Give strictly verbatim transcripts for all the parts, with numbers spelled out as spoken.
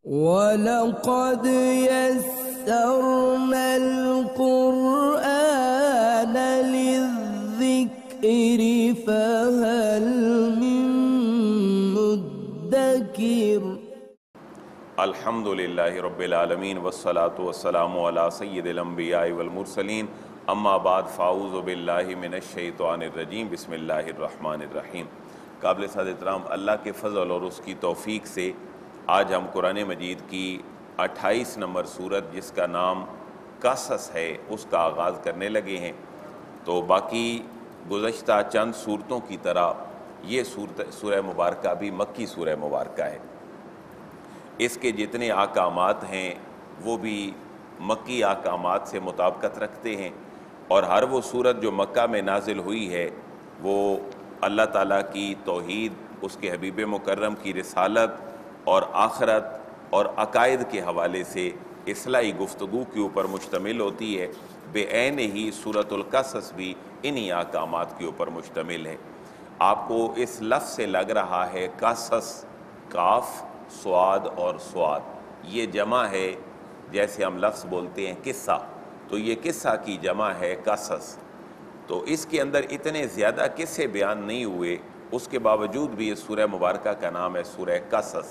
وَلَقَدْ يَسَّرْنَا الْقُرْآنَ لِلذِّكْرِ فَهَلْ مِن مُّدَّكِرٍ۔ الحمد للہ رب العالمین والصلاة والسلام علی سید الانبیاء والمرسلین، اما بعد فاعوذ باللہ من الشیطان الرجیم، بسم اللہ الرحمن الرحیم۔ قابل صد احترام اللہ کے فضل اور اس کی توفیق سے آج ہم قرآن مجید کی اٹھائیس نمبر سورت جس کا نام قصص ہے اس کا آغاز کرنے لگے ہیں۔ تو باقی گزشتہ چند سورتوں کی طرح یہ سورت سورہ مبارکہ بھی مکی سورہ مبارکہ ہے۔ اس کے جتنے احکامات ہیں وہ بھی مکی احکامات سے مطابقت رکھتے ہیں، اور ہر وہ سورت جو مکہ میں نازل ہوئی ہے وہ اللہ تعالیٰ کی توحید، اس کے حبیب مکرم کی رسالت اور آخرت اور عقائد کے حوالے سے اصلاحی گفتگو کے اوپر مشتمل ہوتی ہے۔ بے عین ہی سورۃ القصص بھی انہی احکامات کے اوپر مشتمل ہے۔ آپ کو اس لفظ سے لگ رہا ہے قصص، کاف سواد اور سواد، یہ جمع ہے جیسے ہم لفظ بولتے ہیں قصہ، تو یہ قصہ کی جمع ہے قصص۔ تو اس کے اندر اتنے زیادہ قصے بیان نہیں ہوئے، اس کے باوجود بھی اس سورہ مبارکہ کا نام ہے سورہ قصص۔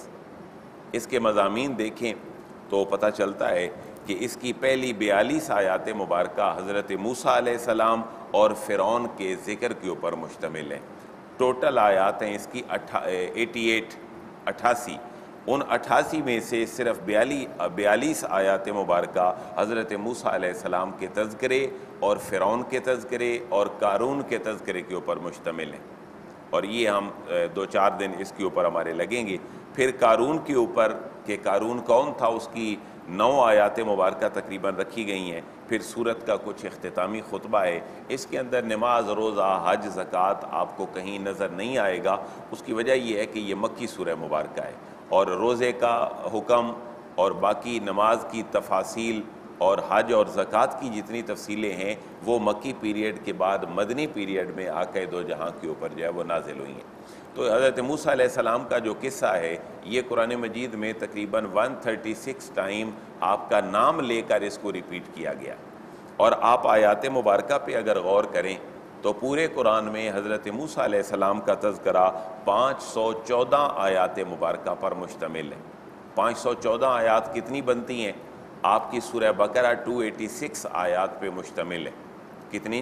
اس کے مضامین دیکھیں تو پتہ چلتا ہے کہ اس کی پہلی بیالیس آیات مبارکہ حضرت موسیٰ علیہ السلام اور فرعون کے ذکر کے اوپر مشتمل ہیں۔ ٹوٹل آیات ہیں اس کی ایٹی ایٹ اٹھاسی، ان اٹھاسی میں سے صرف بیالیس آیات مبارکہ حضرت موسیٰ علیہ السلام کے تذکرے اور فرعون کے تذکرے اور قارون کے تذکرے کے اوپر مشتمل ہیں، اور یہ ہم دو چار دن اس کے اوپر ہمارے لگیں گے۔ پھر قارون کے اوپر کہ قارون کون تھا، اس کی نو آیات مبارکہ تقریباً رکھی گئی ہیں۔ پھر سورت کا کچھ اختتامی خطبہ ہے، اس کے اندر نماز، روزہ، حج، زکوٰۃ آپ کو کہیں نظر نہیں آئے گا۔ اس کی وجہ یہ ہے کہ یہ مکی سورہ مبارکہ ہے، اور روزے کا حکم اور باقی نماز کی تفاصیل اور حج اور زکوٰۃ کی جتنی تفصیلیں ہیں وہ مکی پیریڈ کے بعد مدنی پیریڈ میں آقا دو جہاں کے اوپر جو ہے وہ نازل ہوئی ہیں۔ تو حضرت موسیٰ علیہ السلام کا جو قصہ ہے یہ قرآن مجید میں تقریباً ایک سو چھتیس ٹائم آپ کا نام لے کر اس کو ریپیٹ کیا گیا، اور آپ آیات مبارکہ پہ اگر غور کریں تو پورے قرآن میں حضرت موسیٰ علیہ السلام کا تذکرہ پانچ سو چودہ آیات مبارکہ پر مشتمل ہے۔ پانچ سو چودہ آیات کتنی بنتی ہیں؟ آپ کی سورہ بقرہ دو سو چھیاسی آیات پہ مشتمل ہے۔ کتنی؟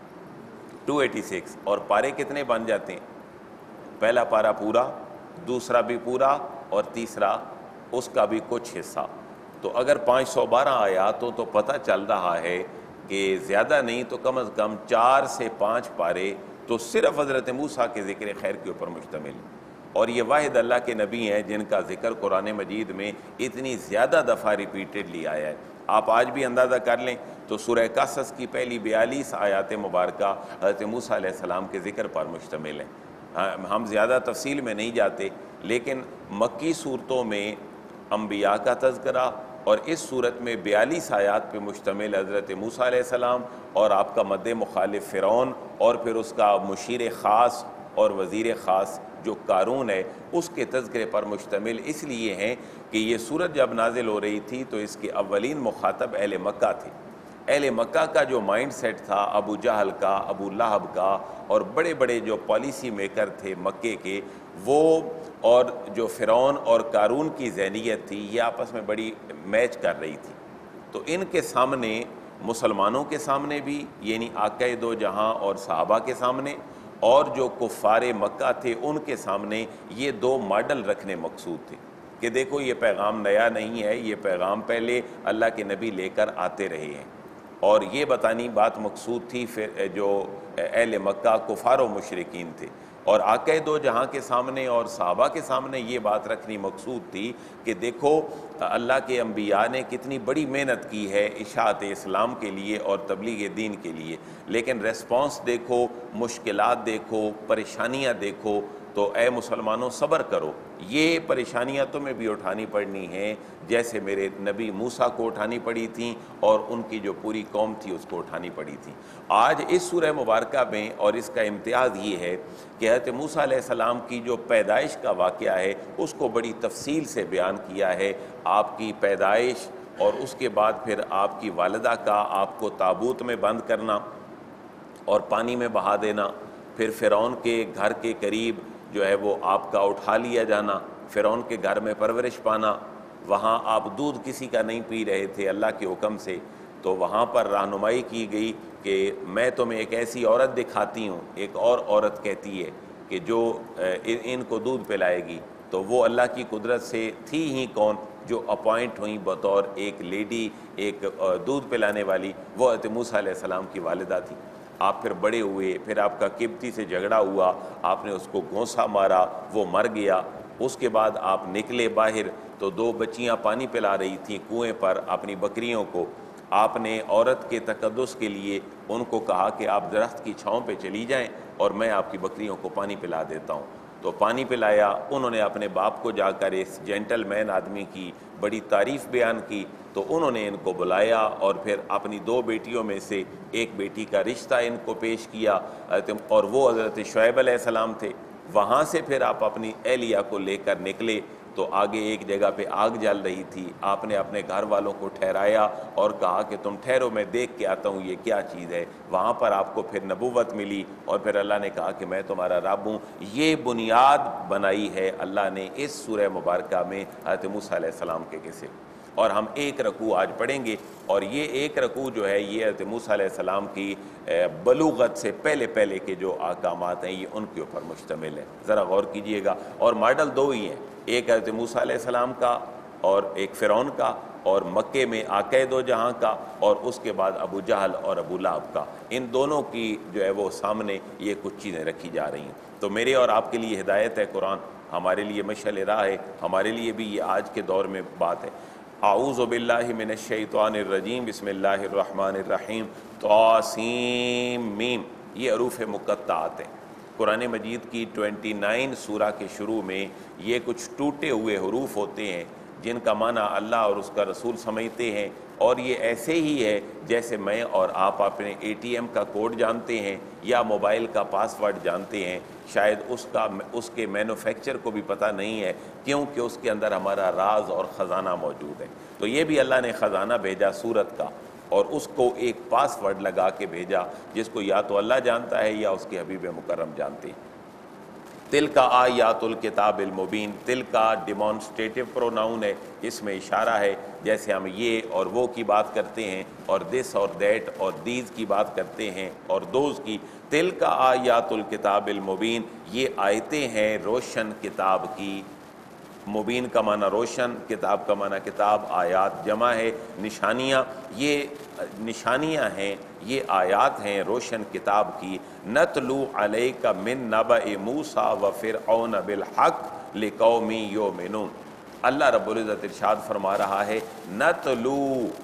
دو سو چھیاسی، اور پارے کتنے بن جاتے ہیں؟ پہلا پارہ پورا، دوسرا بھی پورا، اور تیسرا اس کا بھی کچھ حصہ۔ تو اگر پانچ سو بارہ آیات ہو تو پتہ چل رہا ہے کہ زیادہ نہیں تو کم از کم چار سے پانچ پارے تو صرف حضرت موسیٰ کے ذکر خیر کے اوپر مشتمل ہے، اور یہ واحد اللہ کے نبی ہیں جن کا ذکر قرآن مجید میں اتنی زیادہ دفعہ ریپیٹڈلی آیا ہے۔ آپ آج بھی اندازہ کر لیں تو سورہ قصص کی پہلی بیالیس آیات مبارکہ حضرت موسیٰ علیہ السلام کے ذکر پر مشتمل ہیں۔ ہم زیادہ تفصیل میں نہیں جاتے، لیکن مکی صورتوں میں انبیاء کا تذکرہ، اور اس صورت میں بیالیس آیات پہ مشتمل حضرت موسیٰ علیہ السلام اور آپ کا مد مخالف فرعون، اور پھر اس کا مشیر خاص اور وزیر خاص جو قارون ہے اس کے تذکرے پر مشتمل اس لیے ہیں کہ یہ صورت جب نازل ہو رہی تھی تو اس کے اولین مخاطب اہل مکہ تھے۔ اہل مکہ کا جو مائنڈ سیٹ تھا، ابو جہل کا، ابو لہب کا، اور بڑے بڑے جو پالیسی میکر تھے مکے کے، وہ اور جو فرعون اور قارون کی ذہنیت تھی یہ آپس میں بڑی میچ کر رہی تھی۔ تو ان کے سامنے، مسلمانوں کے سامنے بھی، یعنی آقا دو جہاں اور صحابہ کے سامنے، اور جو کفار مکہ تھے ان کے سامنے، یہ دو ماڈل رکھنے مقصود تھے کہ دیکھو یہ پیغام نیا نہیں ہے، یہ پیغام پہلے اللہ کے نبی لے کر آتے رہے ہیں، اور یہ بتانی بات مقصود تھی پھر جو اہل مکہ کفار و مشرکین تھے، اور آقا دو جہاں کے سامنے اور صحابہ کے سامنے یہ بات رکھنی مقصود تھی کہ دیکھو اللہ کے انبیاء نے کتنی بڑی محنت کی ہے اشاعت اسلام کے لیے اور تبلیغ دین کے لیے، لیکن ریسپانس دیکھو، مشکلات دیکھو، پریشانیاں دیکھو، تو اے مسلمانوں صبر کرو، یہ پریشانیاں تمہیں بھی اٹھانی پڑنی ہیں جیسے میرے نبی موسیٰ کو اٹھانی پڑی تھیں اور ان کی جو پوری قوم تھی اس کو اٹھانی پڑی تھی۔ آج اس سورہ مبارکہ میں اور اس کا امتیاز یہ ہے کہ حضرت موسیٰ علیہ السلام کی جو پیدائش کا واقعہ ہے اس کو بڑی تفصیل سے بیان کیا ہے۔ آپ کی پیدائش اور اس کے بعد پھر آپ کی والدہ کا آپ کو تابوت میں بند کرنا اور پانی میں بہا دینا، پھر فرعون کے گھر کے قریب جو ہے وہ آپ کا اٹھا لیا جانا، فرعون کے گھر میں پرورش پانا، وہاں آپ دودھ کسی کا نہیں پی رہے تھے اللہ کے حکم سے، تو وہاں پر رہنمائی کی گئی کہ میں تمہیں ایک ایسی عورت دکھاتی ہوں، ایک اور عورت کہتی ہے کہ جو ان کو دودھ پلائے گی، تو وہ اللہ کی قدرت سے تھی ہی کون جو اپوائنٹ ہوئیں بطور ایک لیڈی، ایک دودھ پلانے والی، وہ حضرت موسیٰ علیہ السلام کی والدہ تھی۔ آپ پھر بڑے ہوئے، پھر آپ کا قبطی سے جھگڑا ہوا، آپ نے اس کو گھونسا مارا، وہ مر گیا، اس کے بعد آپ نکلے باہر تو دو بچیاں پانی پلا رہی تھیں کنویں پر اپنی بکریوں کو، آپ نے عورت کے تقدس کے لیے ان کو کہا کہ آپ درخت کی چھاؤں پہ چلی جائیں اور میں آپ کی بکریوں کو پانی پلا دیتا ہوں، تو پانی پلایا۔ انہوں نے اپنے باپ کو جا کر اس جینٹل مین آدمی کی بڑی تعریف بیان کی، تو انہوں نے ان کو بلایا اور پھر اپنی دو بیٹیوں میں سے ایک بیٹی کا رشتہ ان کو پیش کیا، اور وہ حضرت شعیب علیہ السلام تھے۔ وہاں سے پھر آپ اپنی اہلیہ کو لے کر نکلے تو آگے ایک جگہ پہ آگ جل رہی تھی، آپ نے اپنے گھر والوں کو ٹھہرایا اور کہا کہ تم ٹھہرو میں دیکھ کے آتا ہوں یہ کیا چیز ہے۔ وہاں پر آپ کو پھر نبوت ملی اور پھر اللہ نے کہا کہ میں تمہارا رب ہوں۔ یہ بنیاد بنائی ہے اللہ نے اس سورہ مبارکہ میں حضرت موسیٰ علیہ السلام کے قصے، اور ہم ایک رکوع آج پڑھیں گے، اور یہ ایک رکوع جو ہے یہ حضرت موسیٰ علیہ السلام کی بلوغت سے پہلے پہلے کے جو احکامات ہیں یہ ان کے اوپر مشتمل ہے، ذرا غور کیجئے گا۔ اور ماڈل دو ہی ہیں، ایک حضرت موسیٰ علیہ السلام کا اور ایک فرعون کا، اور مکے میں آقائے دو جہاں کا، اور اس کے بعد ابو جہل اور ابو لہب کا، ان دونوں کی جو ہے وہ سامنے یہ کچھ چیزیں رکھی جا رہی ہیں۔ تو میرے اور آپ کے لیے ہدایت ہے قرآن، ہمارے لیے مشعل راہ ہے، ہمارے لیے بھی یہ آج کے دور میں بات ہے۔ اعوذ باللہ من الشیطان الرجیم، بسم اللہ الرحمن الرحیم، طاسیم میم، یہ حروف مقطعات ہیں۔ قرآن مجید کی نواسی سورہ کے شروع میں یہ کچھ ٹوٹے ہوئے حروف ہوتے ہیں جن کا معنی اللہ اور اس کا رسول سمجھتے ہیں، اور یہ ایسے ہی ہے جیسے میں اور آپ اپنے اے ٹی ایم کا کوڈ جانتے ہیں یا موبائل کا پاس ورڈ جانتے ہیں، شاید اس کا اس کے مینوفیکچر کو بھی پتہ نہیں ہے کیونکہ اس کے اندر ہمارا راز اور خزانہ موجود ہے۔ تو یہ بھی اللہ نے خزانہ بھیجا سورت کا، اور اس کو ایک پاس ورڈ لگا کے بھیجا جس کو یا تو اللہ جانتا ہے یا اس کے حبیب مکرم جانتے ہیں۔ تل کا آیات الکتاب المبین، تل کا ڈیمانسٹریٹو پروناؤن ہے، اس میں اشارہ ہے، جیسے ہم یہ اور وہ کی بات کرتے ہیں اور دس اور دیٹ اور دیز کی بات کرتے ہیں اور دوز کی۔ تل کا آیات الکتاب المبین، یہ آیتیں ہیں روشن کتاب کی، مبین کا معنی روشن، کتاب کا معنی کتاب، آیات جمع ہے نشانیاں، یہ نشانیاں ہیں، یہ آیات ہیں روشن کتاب کی۔ نتلو علیک من نبأ موسیٰ و فرعون بالحق لقوم یؤمنون، اللہ رب العزت ارشاد فرما رہا ہے نتلو،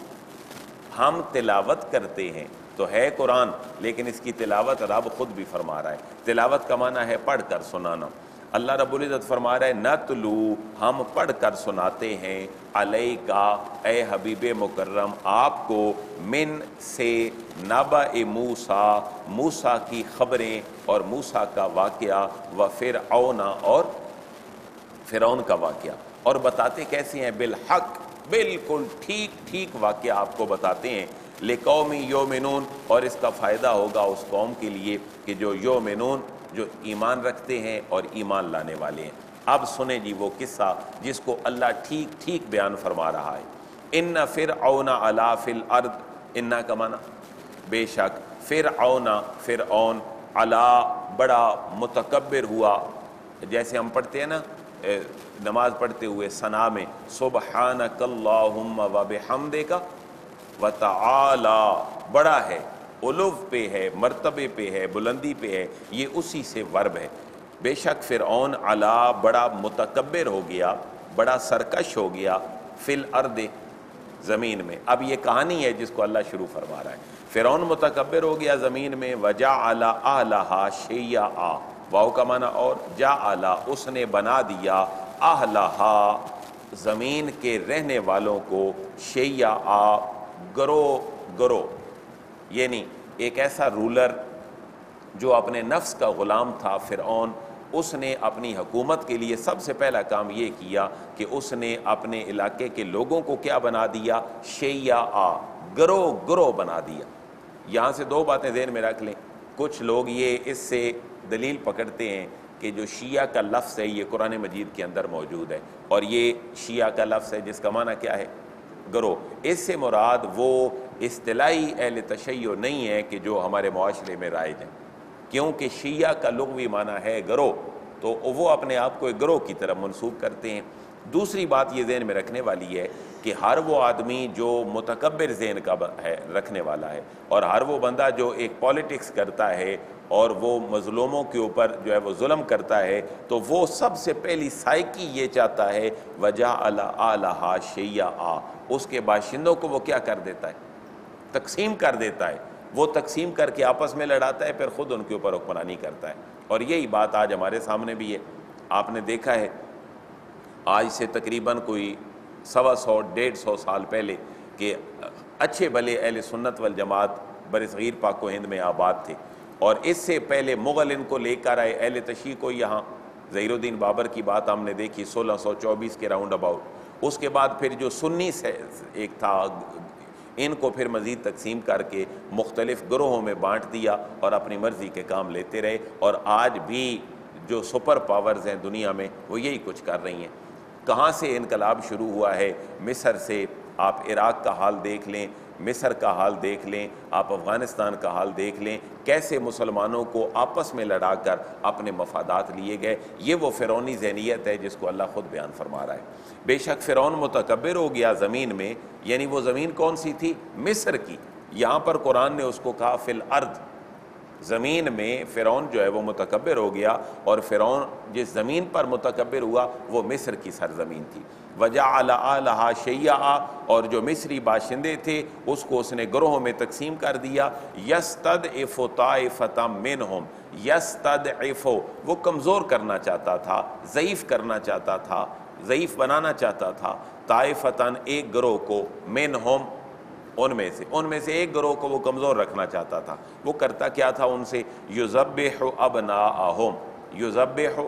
ہم تلاوت کرتے ہیں، تو ہے قرآن لیکن اس کی تلاوت رب خود بھی فرما رہا ہے، تلاوت کا معنی ہے پڑھ کر سنانا۔ اللہ رب العزت فرما رہا ہے نتلو، ہم پڑھ کر سناتے ہیں، علیکا، اے حبیب مکرم آپ کو، من سے، نبأ موسیٰ، موسیٰ کی خبریں اور موسیٰ کا واقعہ، و فرعون، اور فرعون کا واقعہ، اور بتاتے کیسے ہیں، بالحق، بالکل ٹھیک ٹھیک واقعہ آپ کو بتاتے ہیں، لقوم یؤمنون، اور اس کا فائدہ ہوگا اس قوم کے لیے کہ جو یؤمنون، جو ایمان رکھتے ہیں اور ایمان لانے والے ہیں۔ اب سنیں جی وہ قصہ جس کو اللہ ٹھیک ٹھیک بیان فرما رہا ہے۔ ان فرعون علا فی الارض، ان کا معنی بے شک، فرعون، فرعون، علا، بڑا متکبر ہوا، جیسے ہم پڑھتے ہیں نا نماز پڑھتے ہوئے ثنا میں، سبحانک اللہم و بحمدک، وتعالی، بڑا ہے، علو پہ ہے، مرتبے پہ ہے، بلندی پہ ہے، یہ اسی سے ورب ہے۔ بے شک فرعون علا، بڑا متکبر ہو گیا، بڑا سرکش ہو گیا، فی الارض، زمین میں۔ اب یہ کہانی ہے جس کو اللہ شروع فرما رہا ہے، فرعون متکبر ہو گیا زمین میں، وجعل اہلہا شیعا، واو کا معنی اور، جعل، اس نے بنا دیا، اہلہا زمین کے رہنے والوں کو شیعہ گروہ گروہ، یعنی ایک ایسا رولر جو اپنے نفس کا غلام تھا فرعون، اس نے اپنی حکومت کے لیے سب سے پہلا کام یہ کیا کہ اس نے اپنے علاقے کے لوگوں کو کیا بنا دیا؟ شیعہ، گروہ گروہ بنا دیا۔ یہاں سے دو باتیں ذہن میں رکھ لیں، کچھ لوگ یہ اس سے دلیل پکڑتے ہیں کہ جو شیعہ کا لفظ ہے یہ قرآن مجید کے اندر موجود ہے، اور یہ شیعہ کا لفظ ہے جس کا معنی کیا ہے؟ گروہ۔ اس سے مراد وہ اصطلاحی اہل تشیع نہیں ہے کہ جو ہمارے معاشرے میں رائج ہیں، کیونکہ شیعہ کا لغوی معنی ہے گروہ، تو وہ اپنے آپ کو ایک گروہ کی طرف منسوب کرتے ہیں۔ دوسری بات یہ ذہن میں رکھنے والی ہے کہ ہر وہ آدمی جو متکبر ذہن کا ہے رکھنے والا ہے، اور ہر وہ بندہ جو ایک پالیٹکس کرتا ہے اور وہ مظلوموں کے اوپر جو ہے وہ ظلم کرتا ہے، تو وہ سب سے پہلی سائیکی یہ چاہتا ہے وَجَعَلَ أَهْلَهَا شِيَعًا، اس کے باشندوں کو وہ کیا کر دیتا ہے؟ تقسیم کر دیتا ہے، وہ تقسیم کر کے آپس میں لڑاتا ہے، پھر خود ان کے اوپر حکمرانی کرتا ہے۔ اور یہی بات آج ہمارے سامنے بھی ہے۔ آپ نے دیکھا ہے آج سے تقریباً کوئی سوا سو ڈیڑھ سو سال پہلے کہ اچھے بھلے اہل سنت والجماعت برصغیر پاک و ہند میں آباد تھے، اور اس سے پہلے مغل ان کو لے کر آئے اہل تشیع کو یہاں۔ ظہیر الدین بابر کی بات ہم نے دیکھی سولہ سو چوبیس کے راؤنڈ اباؤٹ۔ اس کے بعد پھر جو سنی سے ایک تھا، ان کو پھر مزید تقسیم کر کے مختلف گروہوں میں بانٹ دیا اور اپنی مرضی کے کام لیتے رہے، اور آج بھی جو سپر پاورز ہیں دنیا میں وہ یہی کچھ کر رہی ہیں۔ کہاں سے انقلاب شروع ہوا ہے؟ مصر سے۔ آپ عراق کا حال دیکھ لیں، مصر کا حال دیکھ لیں، آپ افغانستان کا حال دیکھ لیں، کیسے مسلمانوں کو آپس میں لڑا کر اپنے مفادات لیے گئے۔ یہ وہ فرعونی ذہنیت ہے جس کو اللہ خود بیان فرما رہا ہے۔ بے شک فرعون متکبر ہو گیا زمین میں، یعنی وہ زمین کون سی تھی؟ مصر کی۔ یہاں پر قرآن نے اس کو کہا فی الارض، زمین میں فرعون جو ہے وہ متکبر ہو گیا، اور فرعون جس زمین پر متکبر ہوا وہ مصر کی سرزمین تھی۔ وَجَعَلَ أَهْلَهَا شِيَعًا، اور جو مصری باشندے تھے اس کو اس نے گروہوں میں تقسیم کر دیا۔ يَسْتَضْعِفُ طَائِفَةً مِّنْهُمْ، يَسْتَضْعِفُ، وہ کمزور کرنا چاہتا تھا، ضعیف کرنا چاہتا تھا، ضعیف بنانا چاہتا تھا، طائفتاً ایک گروہ کو، منہم ان میں سے ان میں سے ایک گروہ کو وہ کمزور رکھنا چاہتا تھا۔ وہ کرتا کیا تھا ان سے؟ یذبح ابناءہم، یذبح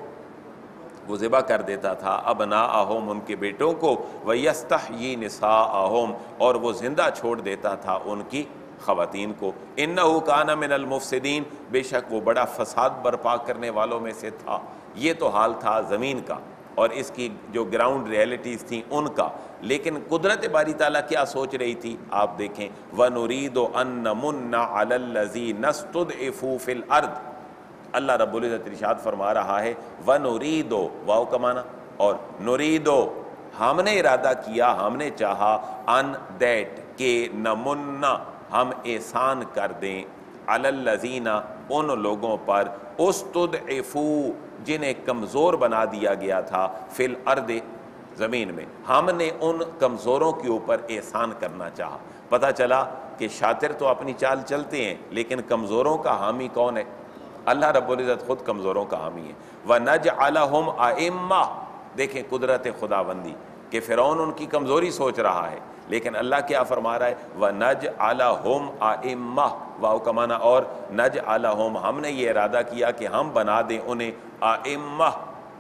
وہ ذبح کر دیتا تھا، ابناءہم ان کے بیٹوں کو، ویستحیی نساءہم اور وہ زندہ چھوڑ دیتا تھا ان کی خواتین کو۔ انہ کان من المفسدین، بے شک وہ بڑا فساد برپا کرنے والوں میں سے تھا۔ یہ تو حال تھا زمین کا اور اس کی جو گراؤنڈ ریئلٹیز تھیں ان کا، لیکن قدرت باری تعالیٰ کیا سوچ رہی تھی؟ آپ دیکھیں، وَنُرِيدُ أَن نَّمُنَّ عَلَى الَّذِينَ اسْتُضْعِفُوا فِي الْأَرْضِ، اللہ رب العزت ارشاد فرما رہا ہے وَنُرِيدُ، واو کا معنی، اور نُرِيدُ ہم نے ارادہ کیا، ہم نے چاہا، ان دیٹ کہ نمن ہم احسان کر دیں، علی الذین ان لوگوں پر، استضعفوا جنہیں کمزور بنا دیا گیا تھا، فی الارض زمین میں، ہم نے ان کمزوروں کے اوپر احسان کرنا چاہا۔ پتہ چلا کہ شاطر تو اپنی چال چلتے ہیں لیکن کمزوروں کا حامی کون ہے؟ اللہ رب العزت خود کمزوروں کا حامی ہے۔ وَنَجْعَلَهُمْ أَئِمَّةً، دیکھیں قدرت خداوندی کہ فرعون ان کی کمزوری سوچ رہا ہے، لیکن اللہ کیا فرما رہا ہے؟ وَنَجْعَلَهُمْ أَئِمَّةً، واو کا معنی، اور نَجْعَلَهُمْ ہم نے یہ ارادہ کیا کہ ہم بنا دیں انہیں آئمہ،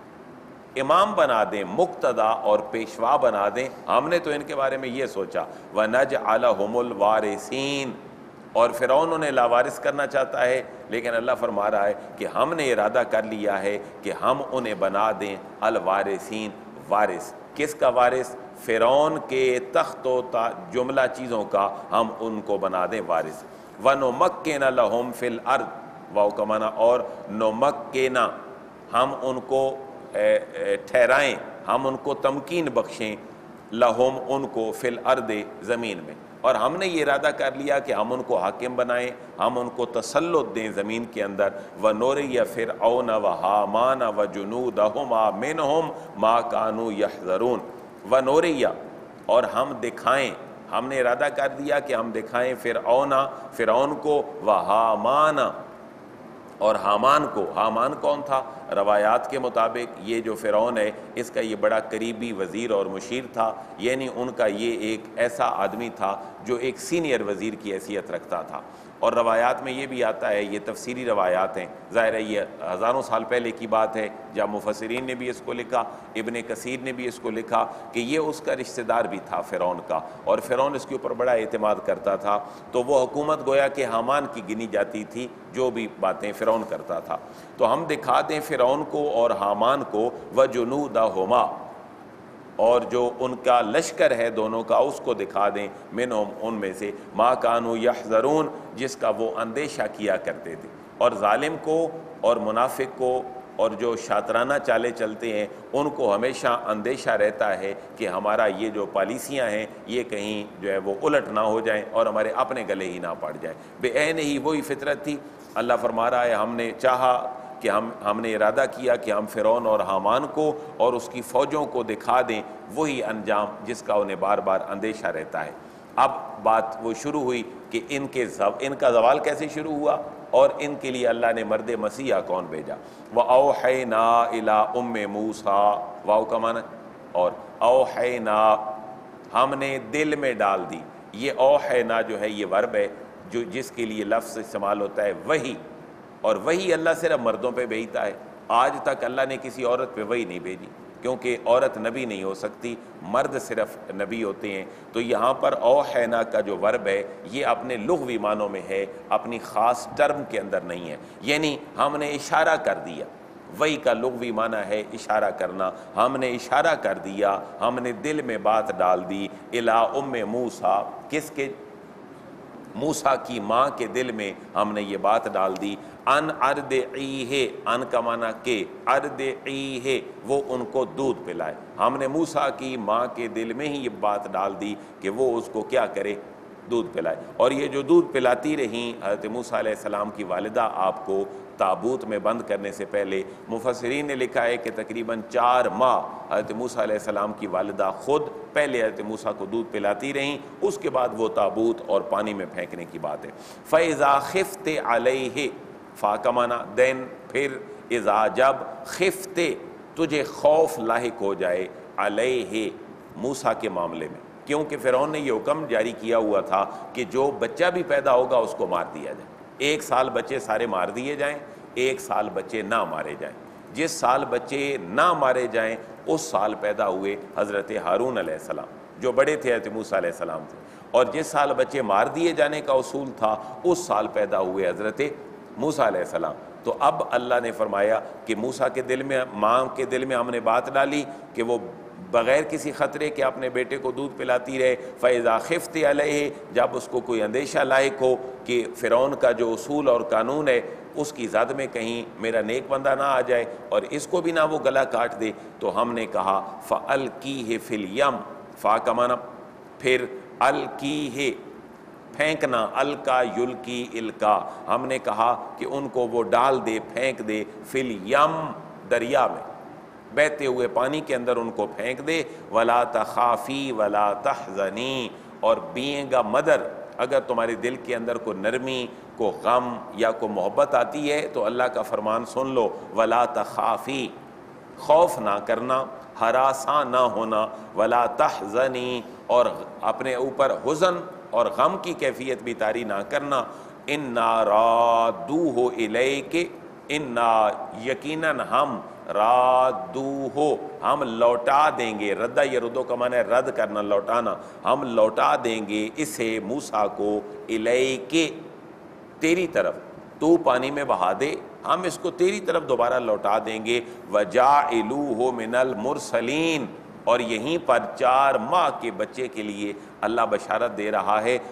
امام بنا دیں، مقتدا اور پیشوا بنا دیں۔ ہم نے تو ان کے بارے میں یہ سوچا، وَنَجْعَلَهُمُ الْوَارِثِينَ، اور فرعون انہیں لاوارث کرنا چاہتا ہے، لیکن اللہ فرما رہا ہے کہ ہم نے ارادہ کر لیا ہے کہ ہم انہیں بنا دیں الوارثین، وارث۔ کس کا وارث؟ فرعون کے تخت و جملہ چیزوں کا ہم ان کو بنا دیں وارث۔ وَنُمَكِّنَ لَهُمْ فِي الْأَرْضِ، واو کا معنی، اور نُمَكِّنَ ہم ان کو ٹھہرائیں، ہم ان کو تمکین بخشیں، لہم ان کو، فی الارض زمین میں، اور ہم نے یہ ارادہ کر لیا کہ ہم ان کو حاکم بنائیں، ہم ان کو تسلط دیں زمین کے اندر۔ وَنُرِيَ فِرْعَوْنَ وَحَامَانَ وَجُنُودَهُمَا مِنْهُمْ مَا كَانُوا يَحْذَرُونَ، وَنُرِيَ اور ہم دکھائیں، ہم نے ارادہ کر دیا کہ ہم دکھائیں فرعون، فرعون کو، وحامان اور حامان کو، حامان کون تھا؟ روایات کے مطابق یہ جو فرعون ہے اس کا یہ بڑا قریبی وزیر اور مشیر تھا، یعنی ان کا یہ ایک ایسا آدمی تھا جو ایک سینئر وزیر کی حیثیت رکھتا تھا۔ اور روایات میں یہ بھی آتا ہے، یہ تفسیری روایات ہیں، ظاہر ہے یہ ہزاروں سال پہلے کی بات ہے، جب مفسرین نے بھی اس کو لکھا، ابن کثیر نے بھی اس کو لکھا کہ یہ اس کا رشتہ دار بھی تھا فرعون کا، اور فرعون اس کے اوپر بڑا اعتماد کرتا تھا، تو وہ حکومت گویا کہ حامان کی گنی جاتی تھی، جو بھی باتیں فرعون کرتا تھا۔ تو ہم دکھا دیں فرعون کو اور حامان کو وجنودہما، اور جو ان کا لشکر ہے دونوں کا اس کو دکھا دیں، منہم ان میں سے، ما کانوا یحذرون جس کا وہ اندیشہ کیا کرتے تھے۔ اور ظالم کو اور منافق کو اور جو شاطرانہ چالیں چلتے ہیں ان کو ہمیشہ اندیشہ رہتا ہے کہ ہمارا یہ جو پالیسیاں ہیں یہ کہیں جو ہے وہ الٹ نہ ہو جائیں اور ہمارے اپنے گلے ہی نہ پڑ جائیں۔ بے عین ہی وہی فطرت تھی، اللہ فرما رہا ہے ہم نے چاہا کہ ہم ہم نے ارادہ کیا کہ ہم فرعون اور حامان کو اور اس کی فوجوں کو دکھا دیں وہی انجام جس کا انہیں بار بار اندیشہ رہتا ہے۔ اب بات وہ شروع ہوئی کہ ان کے ان کا زوال کیسے شروع ہوا اور ان کے لیے اللہ نے مرد مسیح کون بھیجا۔ وَأَوْحَيْنَا إِلَىٰ أُمِّ مُوسَىٰ، واو کا معنی اور اوحینا ہم نے دل میں ڈال دی۔ یہ اوحینا جو ہے یہ ورب ہے جو جس کے لیے لفظ استعمال ہوتا ہے وحی، اور وحی اللہ صرف مردوں پہ بھیجتا ہے، آج تک اللہ نے کسی عورت پہ وحی نہیں بھیجی، کیونکہ عورت نبی نہیں ہو سکتی، مرد صرف نبی ہوتے ہیں۔ تو یہاں پر اوحینا کا جو ورب ہے یہ اپنے لغوی معنوں میں ہے، اپنی خاص ٹرم کے اندر نہیں ہے، یعنی ہم نے اشارہ کر دیا۔ وحی کا لغوی معنی ہے اشارہ کرنا، ہم نے اشارہ کر دیا، ہم نے دل میں بات ڈال دی، الی ام موسیٰ، کس کے؟ موسیٰ کی ماں کے دل میں ہم نے یہ بات ڈال دی، ان ارضعیہ، ان کا معنی کہ ارضعیہ، وہ ان کو دودھ پلائے۔ ہم نے موسیٰ کی ماں کے دل میں ہی یہ بات ڈال دی کہ وہ اس کو کیا کرے؟ دودھ پلائے۔ اور یہ جو دودھ پلاتی رہیں حضرت موسیٰ علیہ السلام کی والدہ آپ کو تابوت میں بند کرنے سے پہلے، مفسرین نے لکھا ہے کہ تقریباً چار ماہ حضرت موسیٰ علیہ السلام کی والدہ خود پہلے حضرت موسیٰ کو دودھ پلاتی رہیں، اس کے بعد وہ تابوت اور پانی میں پھینکنے کی بات ہے۔ فَإِذَا خِفْتِ عَلَيْهِ، فا کا معنی دین، پھر اذا جب، خفتے تجھے خوف لاحق ہو جائے، علیہ موسیٰ کے معاملے میں، کیونکہ فرعون نے یہ حکم جاری کیا ہوا تھا کہ جو بچہ بھی پیدا ہوگا اس کو مار دیا جائے، ایک سال بچے سارے مار دیے جائیں، ایک سال بچے نہ مارے جائیں۔ جس سال بچے نہ مارے جائیں اس سال پیدا ہوئے حضرت ہارون علیہ السلام جو بڑے تھے حضرت موسیٰ علیہ السلام سے، اور جس سال بچے مار دیے جانے کا اصول تھا اس سال پیدا ہوئے حضرت موسیٰ علیہ السلام۔ تو اب اللہ نے فرمایا کہ موسیٰ کے دل میں، ماں کے دل میں ہم نے بات ڈالی کہ وہ بغیر کسی خطرے کے اپنے بیٹے کو دودھ پلاتی رہے۔ فَإِذَا خِفْتِ عَلَيْهِ، جب اس کو کوئی اندیشہ لاحق ہو کہ فرعون کا جو اصول اور قانون ہے اس کی زد میں کہیں میرا نیک بندہ نہ آ جائے اور اس کو بھی نہ وہ گلا کاٹ دے، تو ہم نے کہا فَأَلْقِيهِ فِي الْيَمِّ، فا کا معنی پھر القیہ، پھینکنا، القا یلقی القا، ہم نے کہا کہ ان کو وہ ڈال دے، پھینک دے، فی الیم، دریا میں، بہتے ہوئے پانی کے اندر ان کو پھینک دے، ولا تخافی ولا تحزنی، اور بینگ اے مدر، اگر تمہارے دل کے اندر کوئی نرمی، کو غم یا کو محبت آتی ہے تو اللہ کا فرمان سن لو، ولا تخافی، خوف نہ کرنا، ہراساں نہ ہونا، ولا تحزنی، اور اپنے اوپر حزن اور غم کی کیفیت بھی طاری نہ کرنا، انا رادوہ الیک، انا یقیناً ہم رادوہ ہم لوٹا دیں گے، ردہ یردو کا معنی ہے رد کرنا، لوٹانا، ہم لوٹا دیں گے اسے موسیٰ کو، الیک تیری طرف، تو پانی میں بہا دے، ہم اس کو تیری طرف دوبارہ لوٹا دیں گے، وَجَاعِلُوهُ مِنَ الْمُرْسَلِينَ، اور یہیں پر چار ماہ کے بچے کے لیے اللہ بشارت دے رہا ہے،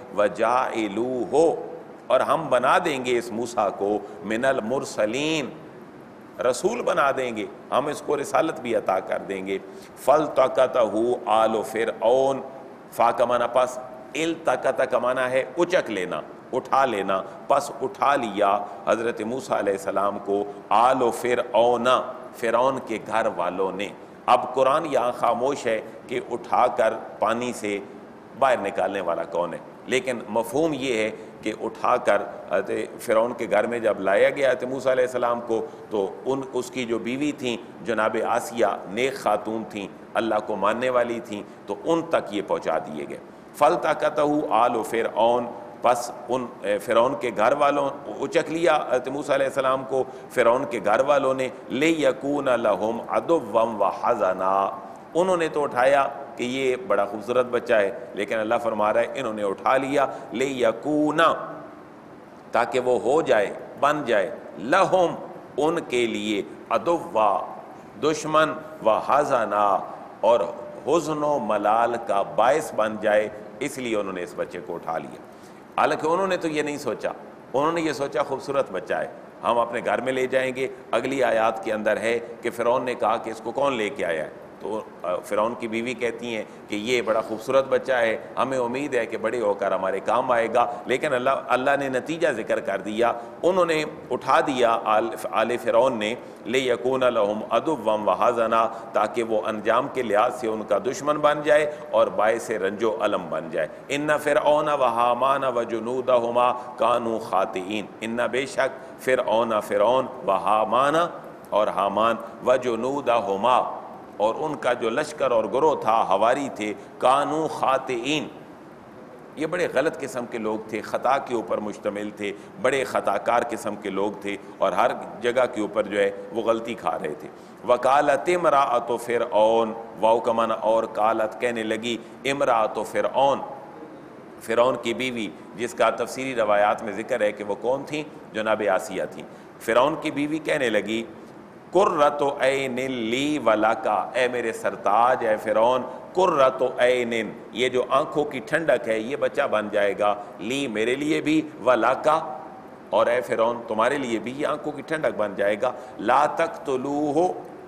وَجَاعِلُوهُ، اور ہم بنا دیں گے اس موسیٰ کو، مِنَ الْمُرْسَلِينَ، رسول بنا دیں گے، ہم اس کو رسالت بھی عطا کر دیں گے۔ فَالْتَقَطَهُ آلُ فِرْعَوْنَ، فا کا معنی پس، التقط کا معنی ہے اچک لینا، اٹھا لینا، پس اٹھا لیا حضرت موسیٰ علیہ السلام کو آل فرعون، فرعون کے گھر والوں نے۔ اب قرآن یہاں خاموش ہے کہ اٹھا کر پانی سے باہر نکالنے والا کون ہے، لیکن مفہوم یہ ہے کہ اٹھا کر حضرت فرعون کے گھر میں جب لایا گیا حضرت موسیٰ علیہ السلام کو تو ان اس کی جو بیوی تھیں جناب آسیہ نیک خاتون تھیں، اللہ کو ماننے والی تھیں، تو ان تک یہ پہنچا دیے گئے۔ فَالْتَقَطَهُ آلُ فِرْعَوْنَ، پس ان فرعون کے گھر والوں اچک لیا حضرت موسیٰ علیہ السلام کو فرعون کے گھر والوں نے، لِيَكُونَ لَهُمْ عَدُوًّا وَحَزَنًا، انہوں نے تو اٹھایا کہ یہ بڑا خوبصورت بچہ ہے، لیکن اللہ فرما رہا ہے انہوں نے اٹھا لیا لِيَكُونَ، تاکہ وہ ہو جائے بن جائے لہم ان کے لیے عدوا دشمن وحزنا اور حزن و ملال کا باعث بن جائے، اس لیے انہوں نے اس بچے کو اٹھا لیا۔ حالانکہ انہوں نے تو یہ نہیں سوچا، انہوں نے یہ سوچا خوبصورت بچہ ہے ہم اپنے گھر میں لے جائیں گے۔ اگلی آیات کے اندر ہے کہ فرعون نے کہا کہ اس کو کون لے کے آیا ہے، تو فرعون کی بیوی کہتی ہیں کہ یہ بڑا خوبصورت بچہ ہے، ہمیں امید ہے کہ بڑے ہو کر ہمارے کام آئے گا، لیکن اللہ اللہ نے نتیجہ ذکر کر دیا، انہوں نے اٹھا دیا آل آل فرعون نے، لِيَكُونَ لَهُمْ عَدُوًّا وَحَزَنًا، تاکہ وہ انجام کے لحاظ سے ان کا دشمن بن جائے اور باعث رنج و علم بن جائے۔ اِنَّ فِرْعَوْنَ وَحَامَانَ وَجُنُودَهُمَا كَانُوا خَاطِئِينَ، ان بے شک فرعون فرعون وحامان اور حامان وجنودہما اور ان کا جو لشکر اور گروہ تھا ہواری تھے، کانو خاطئین، یہ بڑے غلط قسم کے لوگ تھے، خطا کے اوپر مشتمل تھے، بڑے خطا کار قسم کے لوگ تھے اور ہر جگہ کے اوپر جو ہے وہ غلطی کھا رہے تھے۔ وقالت امرأۃ فرعون، واو کا معنی اور قالت کہنے لگی، امرأۃ فرعون فرعون کی بیوی، جس کا تفسیری روایات میں ذکر ہے کہ وہ کون تھیں، جناب آسیہ تھیں۔ فرعون کی بیوی کہنے لگی، قرۃ عین لی ولک، اے میرے سرتاج اے فرعون، قرۃ عین، یہ جو آنکھوں کی ٹھنڈک ہے یہ بچہ بن جائے گا، لی میرے لیے بھی، ولک اور اے فرعون تمہارے لیے بھی یہ آنکھوں کی ٹھنڈک بن جائے گا۔ لا تقتلوہ،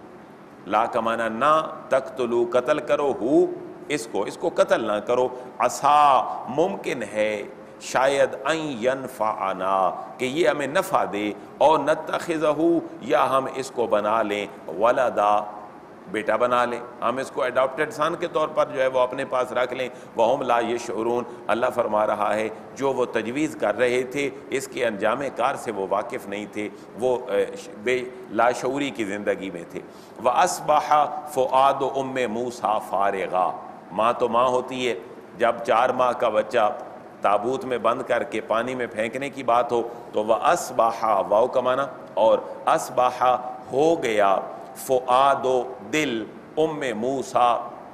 لا کا معنی نہ، تقتلو قتل کرو، ہو اس کو اس کو قتل نہ کرو، عسا ممکن ہے، شاید ان ینفعنا کہ یہ ہمیں نفع دے، اور نتخذہ یا ہم اس کو بنا لیں، ولدا بیٹا بنا لیں، ہم اس کو اڈاپٹڈ سن کے طور پر جو ہے وہ اپنے پاس رکھ لیں۔ وہم لا یشعرون، اللہ فرما رہا ہے جو وہ تجویز کر رہے تھے اس کے انجام کار سے وہ واقف نہیں تھے، وہ بے لاشعوری کی زندگی میں تھے۔ وَأَصْبَحَ فُؤَادُ أُمِّ مُوسَىٰ فَارِغًا، ماں تو ماں ہوتی ہے، جب چار ماہ کا بچہ تابوت میں بند کر کے پانی میں پھینکنے کی بات ہو تو وَأَصْبَحَ، واو کا معنی اور اصبح ہو گیا، فؤاد دل، ام موسیٰ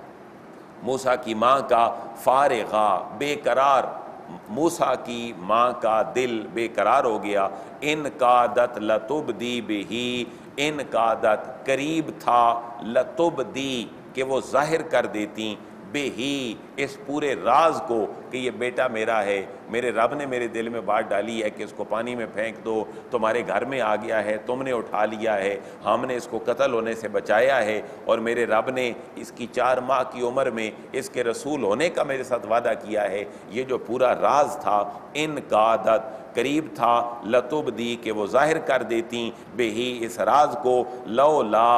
موسیٰ کی ماں کا، فارغا بے قرار، موسیٰ کی ماں کا دل بے قرار ہو گیا، ان کادت لتبدی بہی، ان کادت قریب تھا، لتبدی کہ وہ ظاہر کر دیتی، بہی اس پورے راز کو کہ یہ بیٹا میرا ہے، میرے رب نے میرے دل میں بات ڈالی ہے کہ اس کو پانی میں پھینک دو، تمہارے گھر میں آ گیا ہے، تم نے اٹھا لیا ہے، ہم نے اس کو قتل ہونے سے بچایا ہے، اور میرے رب نے اس کی چار ماہ کی عمر میں اس کے رسول ہونے کا میرے ساتھ وعدہ کیا ہے۔ یہ جو پورا راز تھا، ان کادت قریب تھا، لتبدی کہ وہ ظاہر کر دیتی، بہی اس راز کو، لولا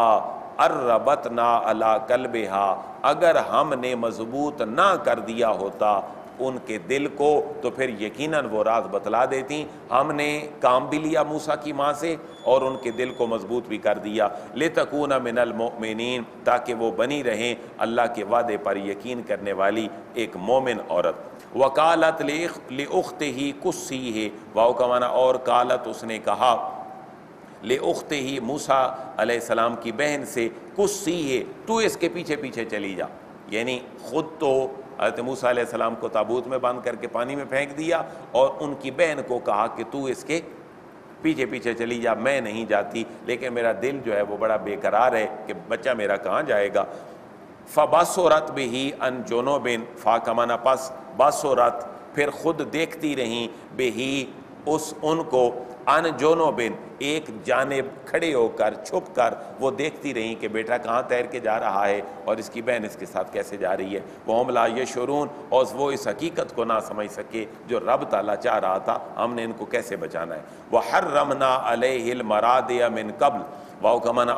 اربتنا علی قلبہا اگر ہم نے مضبوط نہ کر دیا ہوتا ان کے دل کو تو پھر یقیناً وہ راز بتلا دیتی۔ ہم نے کام بھی لیا موسیٰ کی ماں سے اور ان کے دل کو مضبوط بھی کر دیا، لتکون من المؤمنین تاکہ وہ بنی رہیں اللہ کے وعدے پر یقین کرنے والی ایک مومن عورت۔ وقالت لأختہ قصیہ، واو کا معنی اور قالت اس نے کہا، لأختہ موسیٰ علیہ السلام کی بہن سے، قصیہ تو اس کے پیچھے پیچھے چلی جا، یعنی خود تو حضرت موسیٰ علیہ السلام کو تابوت میں بند کر کے پانی میں پھینک دیا اور ان کی بہن کو کہا کہ تو اس کے پیچھے پیچھے چلی جا، میں نہیں جاتی، لیکن میرا دل جو ہے وہ بڑا بے قرار ہے کہ بچہ میرا کہاں جائے گا۔ فَبَصُرَتْ بِهِ عَنْ جُنُوبٍ، فا کا معنی پس، بصرت پھر خود دیکھتی رہیں، بہی اس ان کو، عن جنوبٍ ایک جانب کھڑے ہو کر چھپ کر وہ دیکھتی رہیں کہ بیٹا کہاں تیر کے جا رہا ہے اور اس کی بہن اس کے ساتھ کیسے جا رہی ہے۔ وَهُمْ لَا يَشْعُرُونَ، اور وہ اس حقیقت کو نہ سمجھ سکے جو رب تعالیٰ چاہ رہا تھا ہم نے ان کو کیسے بچانا ہے۔ وَحَرَّمْنَا عَلَيْهِ الْمَرَادِعَ مِنْ قَبْلِ، واو کا معنی اور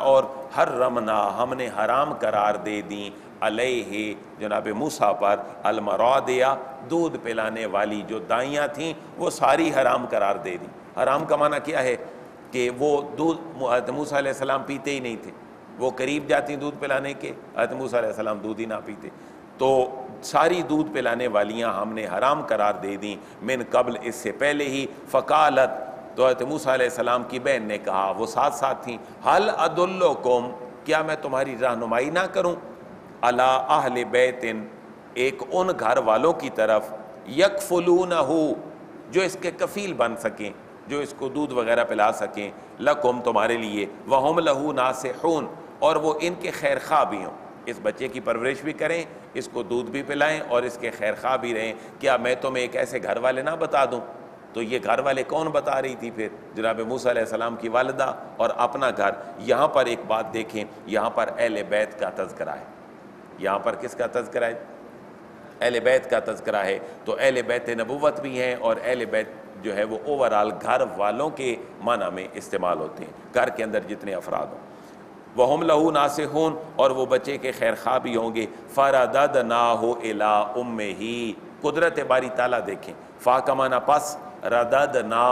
حرمنا ہم نے حرام قرار دے دیں علیہ جناب موسیٰ پر المراضع دودھ پلانے والی جو دائیاں تھیں وہ ساری حرام قرار دے دیں. حرام کا معنی کیا ہے کہ وہ دودھ حضرت موسیٰ علیہ السلام پیتے ہی نہیں تھے, وہ قریب جاتی دودھ پلانے کے, حضرت موسیٰ علیہ السلام دودھ ہی نہ پیتے, تو ساری دودھ پلانے والیاں ہم نے حرام قرار دے دیں من قبل اس سے پہلے ہی. فقالت تو حضرت موسیٰ علیہ السلام کی بہن نے کہا, وہ ساتھ ساتھ تھیں, حل ادلکم کیا میں تمہاری رہنمائی نہ کروں, علی اہل بیت ایک ان گھر والوں کی طرف, یکفلونہ جو اس کے کفیل بن سکیں, جو اس کو دودھ وغیرہ پلا سکیں, لکم تمہارے لیے, وہم لہو ناصحون اور وہ ان کے خیر خواہ بھی ہوں, اس بچے کی پرورش بھی کریں, اس کو دودھ بھی پلائیں اور اس کے خیر خواہ بھی رہیں. کیا میں تمہیں ایک ایسے گھر والے نہ بتا دوں؟ تو یہ گھر والے کون بتا رہی تھی پھر؟ جناب موسیٰ علیہ السلام کی والدہ اور اپنا گھر. یہاں پر ایک بات دیکھیں, یہاں پر اہل بیت کا تذکرہ ہے, یہاں پر کس کا تذکرہ ہے؟ اہل بیت کا تذکرہ ہے. تو اہل بیت نبوت بھی ہیں اور اہل بیت جو ہے وہ اوورال گھر والوں کے معنی میں استعمال ہوتے ہیں, گھر کے اندر جتنے افراد ہوں. وَهُمْ لَهُ نَاصِحُونَ اور وہ بچے کے خیر خواہ بھی ہوں گے. فَرَدَدْنَاهُ إِلَىٰ أُمِّهِ قدرت باری تعالیٰ دیکھیں, فا کا معنی پس, رددنا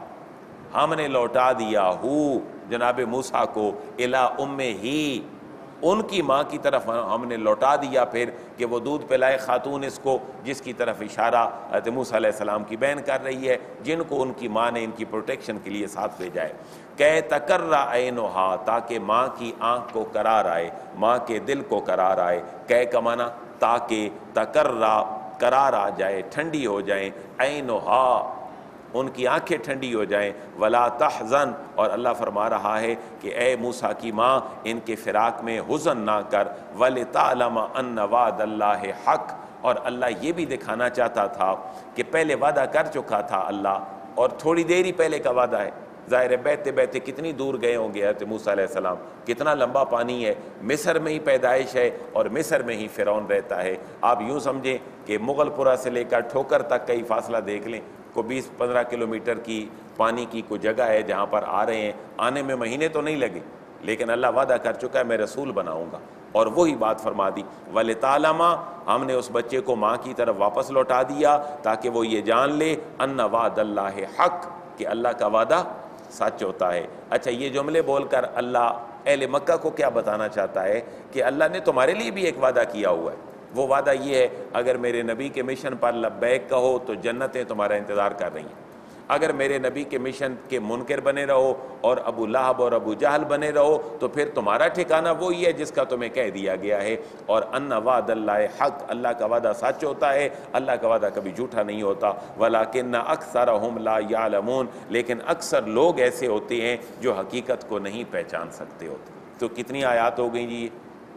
ہم نے لوٹا دیا, ہو جناب موسیٰ کو, إِلَىٰ أُمِّهِ ان کی ماں کی طرف ہم نے لوٹا دیا پھر کہ وہ دودھ پلائے خاتون اس کو, جس کی طرف اشارہ حضرت موسیٰ علیہ السلام کی بہن کر رہی ہے, جن کو ان کی ماں نے ان کی پروٹیکشن کے لیے ساتھ بھیجا ہے. کہ تقرّ عینھا تاکہ ماں کی آنکھ کو قرار آئے, ماں کے دل کو قرار آئے. کہ کا معنی تاکہ, تقرّ قرار آ جائے, ٹھنڈی ہو جائیں, عینھا ان کی آنکھیں ٹھنڈی ہو جائیں. ولا تحزن اور اللہ فرما رہا ہے کہ اے موسیٰ کی ماں ان کے فراق میں حزن نہ کر. ولتعلم ان وعد اللہ حق اور اللہ یہ بھی دکھانا چاہتا تھا کہ پہلے وعدہ کر چکا تھا اللہ, اور تھوڑی دیر ہی پہلے کا وعدہ ہے. ظاہر ہے بیٹھتے بیٹھتے کتنی دور گئے ہوں گے حضرت موسیٰ علیہ السلام, کتنا لمبا پانی ہے, مصر میں ہی پیدائش ہے اور مصر میں ہی فرعون رہتا ہے. آپ یوں سمجھیں کہ مغل پورہ سے لے کر ٹھوکر تک کا ہی فاصلہ دیکھ لیں, کو بیس پندرہ کلومیٹر کی پانی کی کوئی جگہ ہے جہاں پر آ رہے ہیں. آنے میں مہینے تو نہیں لگے, لیکن اللہ وعدہ کر چکا ہے میں رسول بناؤں گا, اور وہی بات فرما دی. وَلِتَعْلَمَ ہم نے اس بچے کو ماں کی طرف واپس لوٹا دیا تاکہ وہ یہ جان لے ان وعد اللہ حق کہ اللہ کا وعدہ سچ ہوتا ہے. اچھا, یہ جملے بول کر اللہ اہل مکہ کو کیا بتانا چاہتا ہے؟ کہ اللہ نے تمہارے لیے بھی ایک وعدہ کیا ہوا ہے. وہ وعدہ یہ ہے, اگر میرے نبی کے مشن پر لبیک کہو تو جنتیں تمہارا انتظار کر رہی ہیں. اگر میرے نبی کے مشن کے منکر بنے رہو اور ابو لہب اور ابو جہل بنے رہو تو پھر تمہارا ٹھکانہ وہی ہے جس کا تمہیں کہہ دیا گیا ہے. اور ان وعد اللہ حق, اللہ کا وعدہ سچ ہوتا ہے, اللہ کا وعدہ کبھی جھوٹا نہیں ہوتا. ولیکن اکثرہم لا یعلمون لیکن اکثر لوگ ایسے ہوتے ہیں جو حقیقت کو نہیں پہچان سکتے ہوتے. تو کتنی آیات ہو گئیں جی؟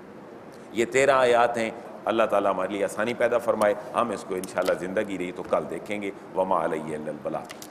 یہ تیرہ آیات ہیں. اللہ تعالیٰ ہمارے لیے آسانی پیدا فرمائے. ہم اس کو انشاءاللہ زندگی رہی تو کل دیکھیں گے. وما علیہ الا البلاغ.